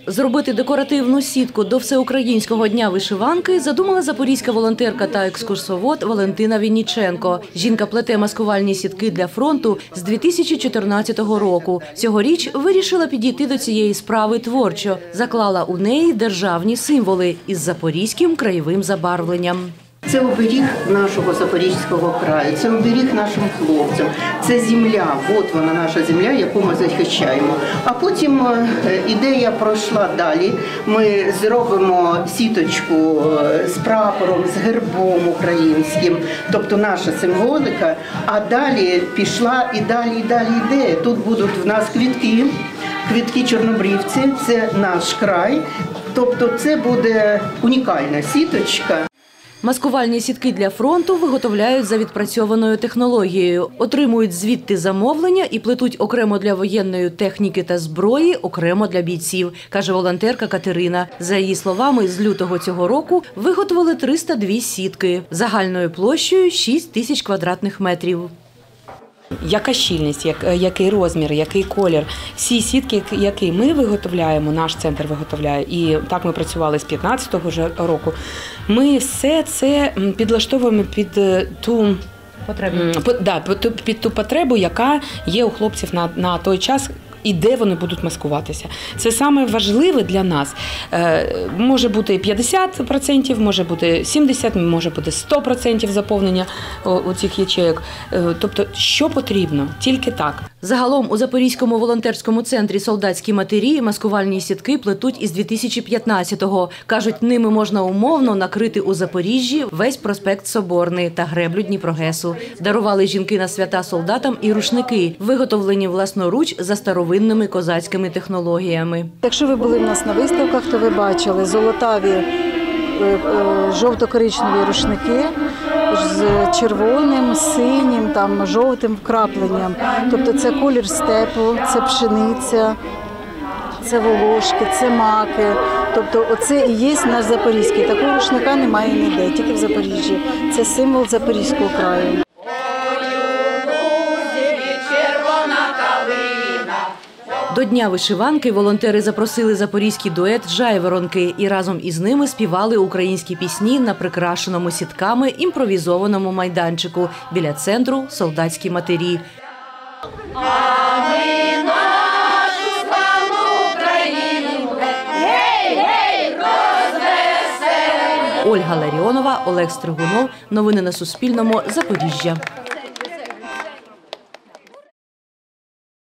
Зробити декоративну сітку до Всеукраїнського дня вишиванки задумала запорізька волонтерка та екскурсовод Валентина Вінніченко. Жінка плете маскувальні сітки для фронту з 2014 року. Цьогоріч вирішила підійти до цієї справи творчо. Заклала у неї державні символи із запорізьким краєвим забарвленням. Це оберіг нашого Запорізького краю, це оберіг нашим хлопцям, це земля, от вона наша земля, яку ми захищаємо. А потім ідея пройшла далі, ми зробимо сіточку з прапором, з гербом українським, тобто наша символика, а далі пішла і далі йде. Тут будуть в нас квітки чорнобривці, це наш край, тобто це буде унікальна сіточка. Маскувальні сітки для фронту виготовляють за відпрацьованою технологією. Отримують звідти замовлення і плетуть окремо для воєнної техніки та зброї, окремо для бійців, каже волонтерка Катерина. За її словами, з лютого цього року виготовили 302 сітки загальною площею 6 тисяч квадратних метрів. Яка щільність, який розмір, який колір. Всі сітки, які ми виготовляємо, наш центр виготовляє, і так ми працювали з 2015 року, ми все це підлаштовуємо під ту потребу, яка є у хлопців на той час, і де вони будуть маскуватися. Це саме важливе для нас. Може бути 50%, може бути 70%, може бути 100% заповнення у цих ячеїк. Тобто, що потрібно? Тільки так. Загалом у Запорізькому волонтерському центрі «Солдатські матері» маскувальні сітки плетуть із 2015-го. Кажуть, ними можна умовно накрити у Запоріжжі весь проспект Соборний та греблю Дніпрогесу. Дарували жінки на свята солдатам і рушники, виготовлені власноруч за старовинними козацькими технологіями. Якщо ви були в нас на виставках, то ви бачили золотаві жовто-коричневі рушники з червоним, синім, жовтим вкрапленням. Тобто це колір степу, це пшениця, це волошки, це маки. Тобто оце і є наш запорізький. Такого рушника немає ніде, тільки в Запоріжжі. Це символ Запорізького краю. До Дня вишиванки волонтери запросили запорізький дует «Жайворонки» і разом із ними співали українські пісні на прикрашеному сітками імпровізованому майданчику біля центру «Солдатські матері». Ольга Ларіонова, Олег Стригунов. Новини на Суспільному. Запоріжжя.